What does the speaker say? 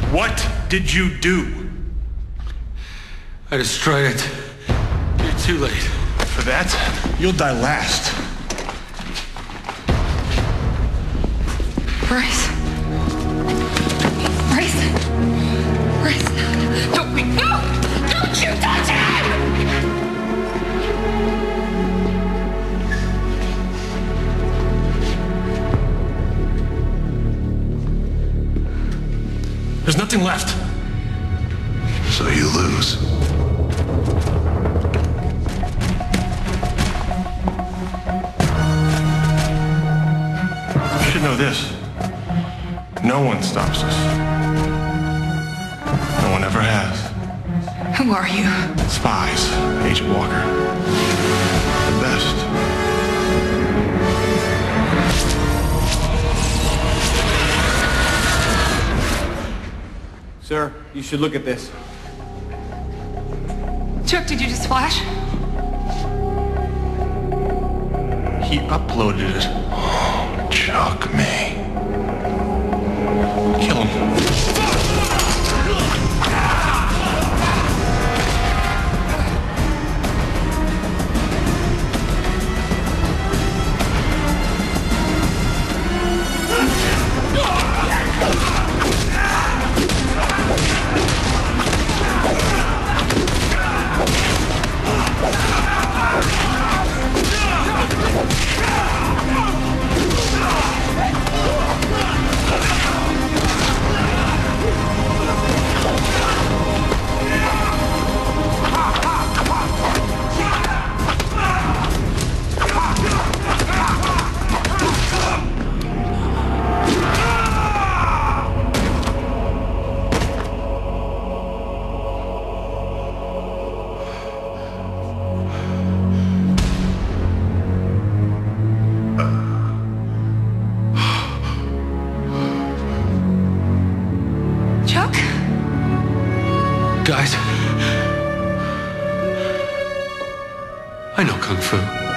What did you do? I destroyed it. You're too late. For that, you'll die last. Bryce. Bryce. Bryce. Don't be. No! Don't you touch him! There's nothing left. So you lose. You should know this. No one stops us. No one ever has. Who are you? Spies, Agent Walker. The best. Sir, you should look at this. Chuck, did you just flash? He uploaded it. Chuck me. Kill him. Chuck? Guys, I know Kung Fu.